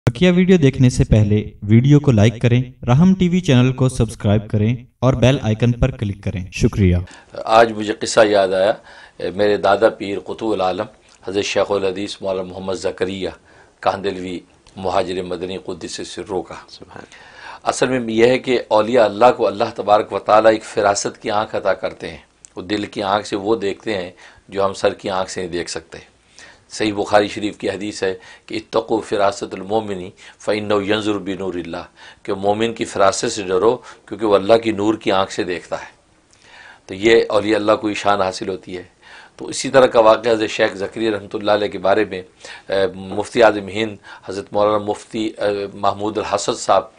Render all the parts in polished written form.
बकिया video देखने से पहले वीडियो को लाइक करें, राहम टीवी चैनल को सब्सक्राइब करें और बेल आइकन पर क्लिक करें। शुक्रिया। आज मुझे किस्सा याद आया। मेरे दादा पीर कुतुबुल आलम हज़रत शेखुल हदीस मौलाना मोहम्मद ज़करिया कांदिलवी मुहाजिर मदनी कुद्दस सिर्रो का। असल में यह है कि औलिया अल्लाह को अल्लाह तबारक व तआला एक फ़िरासत की आँख अता करते हैं। वो दिल की आँख से वो देखते हैं जो हम सर की आँख से नहीं देख सकते। सही बुखारी शरीफ की हदीस है कि इत्तक़ू फ़िरासतुल मोमिनी फ़इन्नहु यंज़ुरु बिनूरिल्लाह, कि मोमिन की फ़िरासत से डरो क्योंकि वो अल्लाह की नूर की आँख से देखता है। तो ये औलिया अल्लाह को ईशान हासिल होती है। तो इसी तरह का वाक़या हज़रत शेख ज़करिया रहमतुल्लाह अलैह के बारे में मुफ्ती आज़म हिंद हज़रत मौलाना मुफ्ती महमूद अल हसन साहब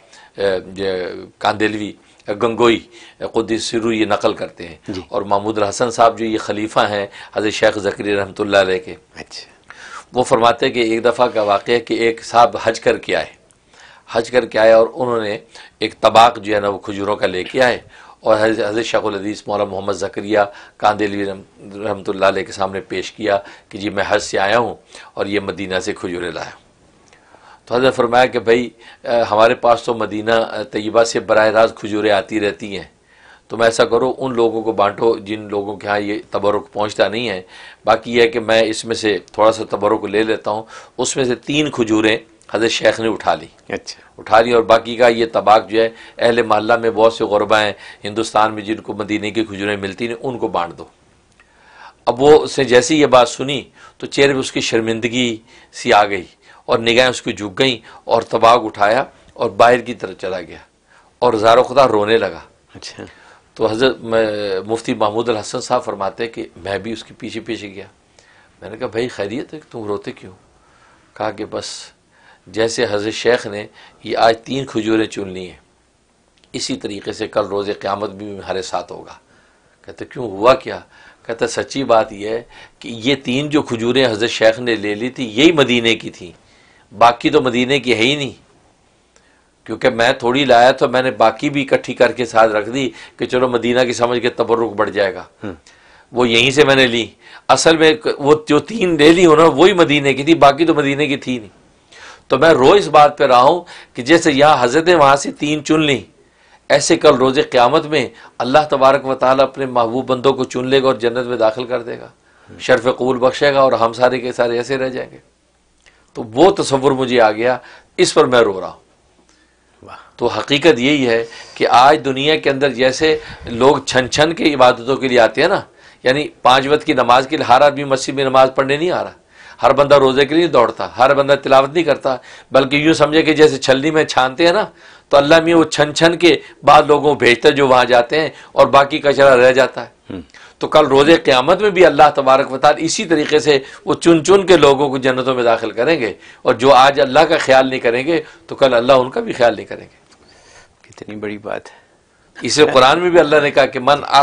कांदिलवी गंगोई कुद्दस सिर्रू ये नकल करते हैं। और महमूद अल हसन साहब जो ये खलीफा हैं हज़रत शेख ज़करिया रहमतुल्लाह अलैह के, वो फरमाते हैं कि एक दफ़ा का वाक़या कि एक साहब हज करके आए और उन्होंने एक तबाक जो है ना वो खजूरों का लेके आए और हज़रत शेखुल हदीस मौलाना मोहम्मद ज़करिया कांदिलवी रहमतुल्लाह अलैह के सामने पेश किया कि जी मैं हज से आया हूँ और ये मदीना से खजूरें लाया। तो हज़रत फरमाया कि भाई हमारे पास तो मदीना तैयबा से बराह रास्त खजूरें आती रहती हैं, तुम ऐसा करो उन लोगों को बांटो जिन लोगों के यहाँ ये तबरुक पहुँचता नहीं है। बाकी यह है कि मैं इसमें से थोड़ा सा तबरुक ले लेता हूँ। उसमें से 3 खजूरें हज़रत शेख ने उठा ली। उठा ली और बाकी का ये तबाक जो है अहले महल्ला में बहुत से गुरबा हैं हिंदुस्तान में जिनको मदीने की खजूरें मिलती नहीं, उनको बांट दो। अब वो उसने जैसे ये बात सुनी तो चेहरे पर उसकी शर्मिंदगी सी आ गई और निगाहें उसकी झुक गईं और तबाक उठाया और बाहर की तरफ चला गया और ज़ारो खुदा रोने लगा। तो हज़रत मुफ्ती महमूद अल हसन साहब फरमाते कि मैं भी उसके पीछे पीछे गया। मैंने कहा भाई खैरियत है, तुम रोते क्यों? कहा कि बस जैसे हज़रत शेख ने ये आज 3 खजूरें चुन ली हैं, इसी तरीके से कल रोज़े क़यामत भी हमारे साथ होगा। कहते क्यों, हुआ क्या? कहते सच्ची बात यह है कि ये 3 जो खजूरें हज़रत शेख ने ले ली थी यही मदीने की थी, बाकी तो मदीने की है ही नहीं। क्योंकि मैं थोड़ी लाया तो मैंने बाकी भी इकट्ठी करके साथ रख दी कि चलो मदीना की समझ के तबरुक बढ़ जाएगा। वो यहीं से मैंने ली। असल में वो जो 3 ले ली उन्होंने वही मदीने की थी, बाकी तो मदीने की थी नहीं। तो मैं रोज़ इस बात पे रहा हूँ कि जैसे यहाँ हज़रत ने वहाँ से 3 चुन ली, ऐसे कल रोज़े क़यामत में अल्लाह तबारक व तआला अपने महबूब बंदों को चुन लेगा और जन्नत में दाखिल कर देगा, शर्फ़ कबूल बख्शेगा और हम सारे के सारे ऐसे रह जाएंगे। तो वो तसव्वुर मुझे आ गया, इस पर मैं रो रहा हूँ। तो हकीकत यही है कि आज दुनिया के अंदर जैसे लोग छन छन के इबादतों के लिए आते हैं ना, यानी 5 वक्त की नमाज के लिए हर आदमी मस्जिद में नमाज पढ़ने नहीं आ रहा, हर बंदा रोज़े के लिए दौड़ता, हर बंदा तिलावत नहीं करता, बल्कि यूँ समझे कि जैसे छलनी में छानते हैं ना, तो अल्लाह में वो छन छन के बाद लोगों को भेजता है जो वहाँ जाते हैं और बाकी कचरा रह जाता है। तो कल रोज़े क़यामत में भी अल्लाह तबारक व तआला इसी तरीके से वो चुन चुन के लोगों को जन्नतों में दाखिल करेंगे और जो आज अल्लाह का ख्याल नहीं करेंगे तो कल अल्लाह उनका भी ख्याल नहीं करेंगे। कितनी बड़ी बात है। इसे कुरान में भी अल्लाह ने कहा कि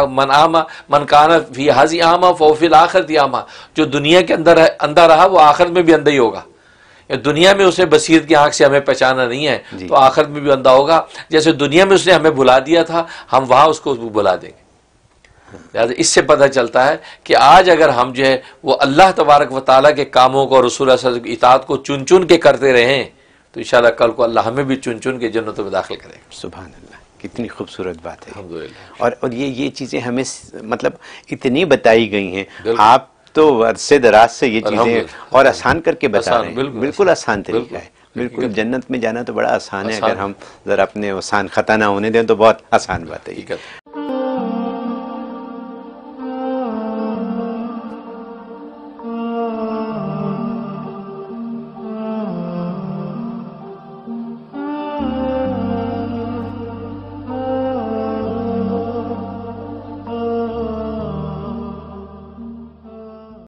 मन काना फी हाज़ी आमा फ़िल आखिरति आमा, जो दुनिया के अंदर अंधा रहा वो आखिरत में भी अंधा ही होगा। दुनिया में उसे बसीरत की आंख से हमें पहचाना नहीं है तो आखिरत में भी अंधा होगा। जैसे दुनिया में उसने हमें भुला दिया था, हम वहाँ उसको भुला देंगे। लिहाजा इससे पता चलता है कि आज अगर हम जो है वो अल्लाह तबारक व तआला के कामों को और रसूल की इताअत को चुन चुन के करते रहें तो इंशाअल्लाह कल को अल्लाह हमें भी चुन चुन के जन्नतों में दाखिल करेगा। सुभान अल्लाह, कितनी खूबसूरत बात है। अल्हम्दुलिल्लाह। और ये चीज़ें हमें मतलब इतनी बताई गई हैं, आप तो अरसे दराज से ये चीज़ें और आसान करके बता रहे हैं। बिल्कुल आसान तरीका है। बिल्कुल जन्नत में जाना तो बड़ा आसान है, अगर हम ज़रा अपने आसान ख़ता ना होने दें तो बहुत आसान बात है।